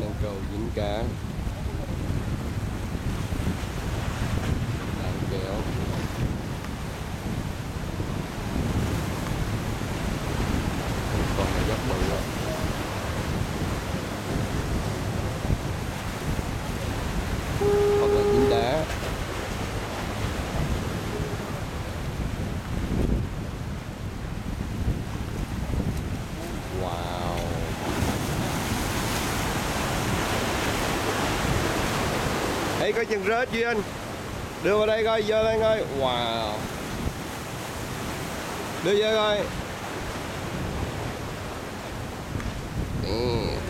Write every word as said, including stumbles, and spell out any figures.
đang câu dính cá. Đang kéo. Con này rất bự rồi. Hoặc là dính đá. Wow. Ê, có chân rết Duy Anh. Đưa vào đây coi, giơ lên coi. Wow. Đưa vô coi. Ừ.